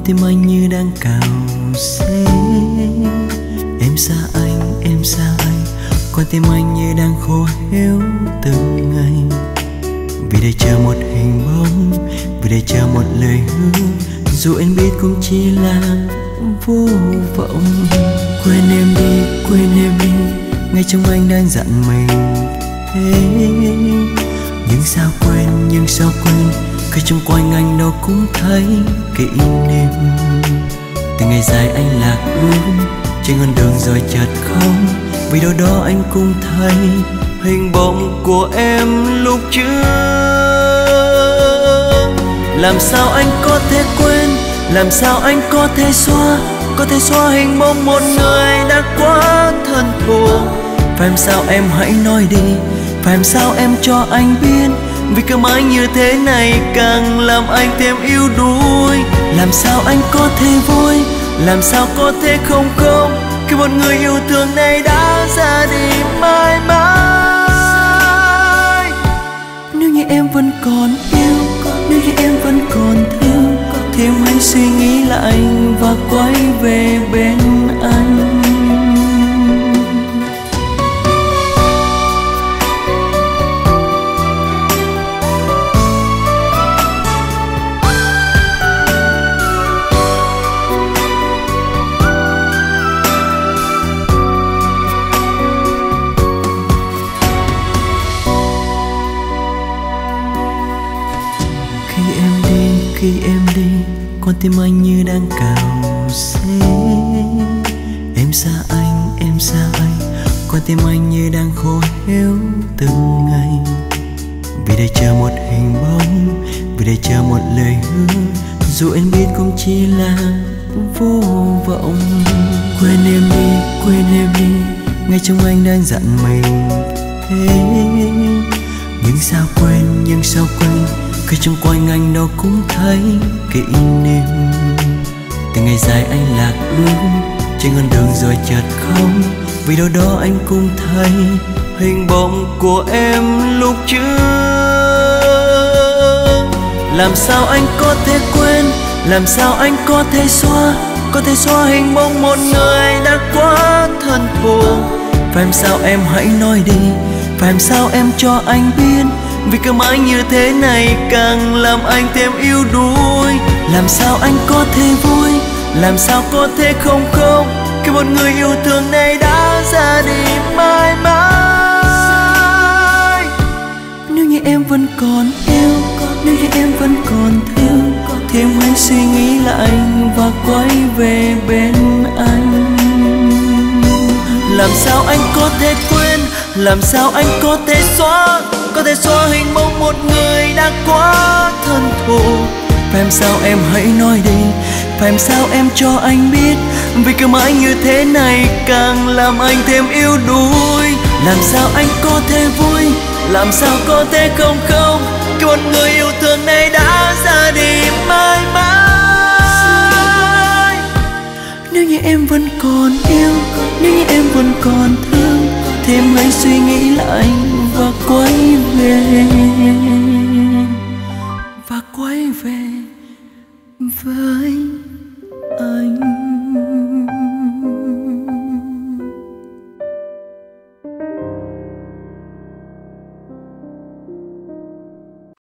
tim anh như đang cào xé. Em xa anh, em xa anh, con tim anh như đang khô héo từng ngày. Vì để chờ một hình bóng, vì để chờ một lời hứa, dù anh biết cũng chỉ là vô vọng. Quên em đi, quên em đi, ngay trong anh đang dặn mình thế. Nhưng sao quên, nhưng sao quên, khi chung quanh anh đâu cũng thấy kỷ niệm. Từ ngày dài anh lạc lối trên con đường rồi chợt không, vì đâu đó anh cũng thấy hình bóng của em lúc trước. Làm sao anh có thể quên, làm sao anh có thể xóa hình bóng một người đã quá thân thuộc. Phải làm sao em hãy nói đi, phải làm sao em cho anh biết, vì cứ mãi như thế này càng làm anh thêm yếu đuối. Làm sao anh có thể vui, làm sao có thể không khóc, khi một người yêu thương này đã ra đi mãi mãi. Nếu như em vẫn còn yêu, nếu như em vẫn còn thương, thì em hãy suy nghĩ lại và quay về bên anh. Khi em đi, con tim anh như đang cào xé. Em xa anh, em xa anh, con tim anh như đang khô héo từng ngày. Vì để chờ một hình bóng, vì để chờ một lời hứa, dù anh biết cũng chỉ là vô vọng. Quên em đi, quên em đi, ngay trong anh đang dặn mình thế. Nhưng sao quên, nhưng sao quên, khi chung quanh anh đâu cũng thấy kỷ niệm. Từ ngày dài anh lạc lối trên con đường rồi chợt không, vì đâu đó anh cũng thấy hình bóng của em lúc trước. Làm sao anh có thể quên, làm sao anh có thể xóa hình bóng một người đã quá thân thuộc. Phải làm sao em hãy nói đi, phải làm sao em cho anh biết, vì cứ mãi như thế này càng làm anh thêm yếu đuối. Làm sao anh có thể vui, làm sao có thể không khóc, khi một người yêu thương này đã ra đi mãi mãi. Nếu như em vẫn còn yêu, nếu như em vẫn còn thương, thì em hãy suy nghĩ lại và quay về bên anh. Làm sao anh có thể quên, làm sao anh có thể xóa hình bóng một người đã quá thân thuộc. Phải làm sao em hãy nói đi, phải làm sao em cho anh biết, vì cứ mãi như thế này càng làm anh thêm yếu đuối. Làm sao anh có thể vui, làm sao có thể không khóc, khi một người yêu thương này đã ra đi mãi mãi. Nếu như em vẫn còn yêu, nếu như em vẫn còn thương, thì em hãy suy nghĩ lại và quay về với